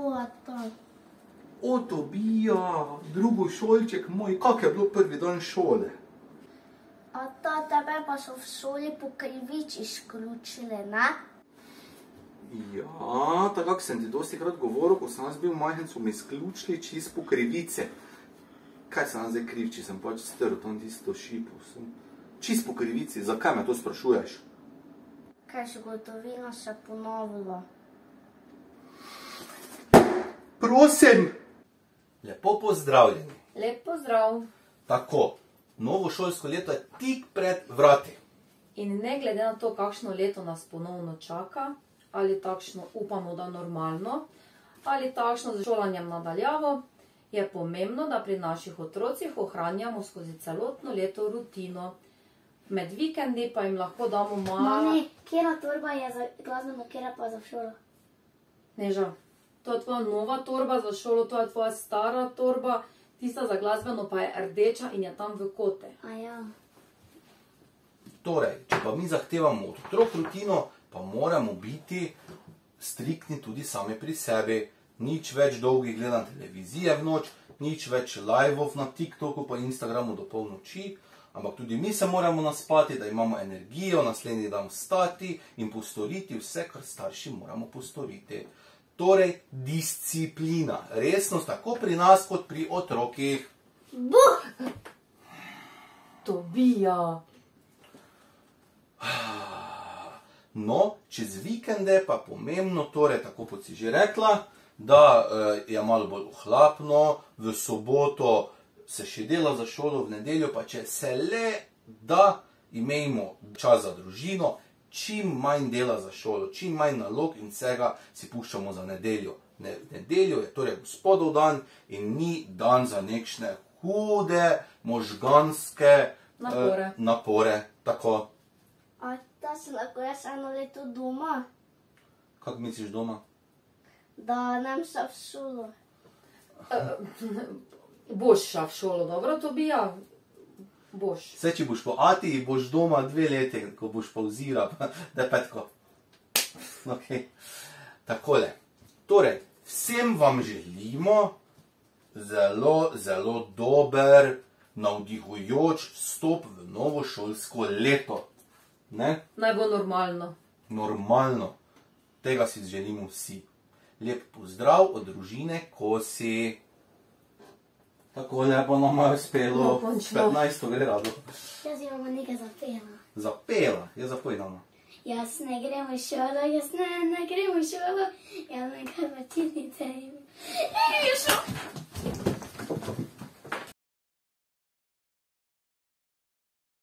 ata. O, Tobija, drugošolček moj, kak je bilo prvi dan šole? Ata, tebe pa so v šoli po krivici izključili, ne? Ja, tako kak sem ti dosti krat govoril, ko sem jaz bil majhen, so me izključili čist po krivice. Kaj sem jaz zdaj kriv, če sem pač strl tam tisto šipo? Čist po krivici, zakaj me to sprašuješ? Kaj zgodovina se ponovila? Prosim! Lepo pozdravljeni. Lep pozdrav. Tako, novo šolsko leto je tik pred vrati. In ne glede na to, kakšno leto nas ponovno čaka, ali takšno upamo, da normalno, ali takšno z šolanjem nadaljavo, je pomembno, da pri naših otrocih ohranjamo skozi celotno leto rutino. Med vikendi pa jim lahko damo malo... Mami, kjera torba je za glasbeno, kjera pa za šolo? Neža, to je tvoja nova torba za šolo, to je tvoja stara torba, tista za glasbeno pa je rdeča in je tam v kote. A ja. Torej, če pa mi zahtevamo od otrok rutino, pa moramo biti striktni tudi sami pri sebi. Nič več dolgih gledanj televizije v noč, nič več live-ov na TikToku pa Instagramu do polnoči, ampak tudi mi se moramo naspati, da imamo energijo naslednji dan vstati in postoriti vse, kar starši moramo postoriti. Torej, disciplina, resnost tako pri nas kot pri otrokih. Buh! Tobija! No, čez vikende pa pomembno, torej, tako kot si že rekla, da je malo bolj ohlapno, v soboto se še dela za šolo, v nedeljo pa če se le da imejmo čas za družino, čim manj dela za šolo, čim manj nalog in vsega si puščamo za nedeljo. Nedeljo je torej Gospodov dan in ni dan za nekšne hude možganske napore. Tako. A ta se lahko jaz eno leto doma? Kako misliš doma? Da nem šel v šolo. Boš šel v šolo, dobro, Tobija? Boš. Vse, če boš po ati, boš doma 2 leti, ko boš pauzira, da je petko. Ok. Takole. Torej, vsem vam želimo zelo, zelo dober, navdihujoč vstop v novo šolsko leto. Ne? Naj bo normalno. Normalno. Tega si želimo vsi. Lep pozdrav od družine Kosi. Tako lepo nam je uspelo. 15 gre rado. Jaz imamo nekaj zapela. Zapela? Je zapoj nama. Jaz ne grem v šolo, jaz ne grem v šolo. Jaz nekaj počitnice imam. Ne grem v šolo.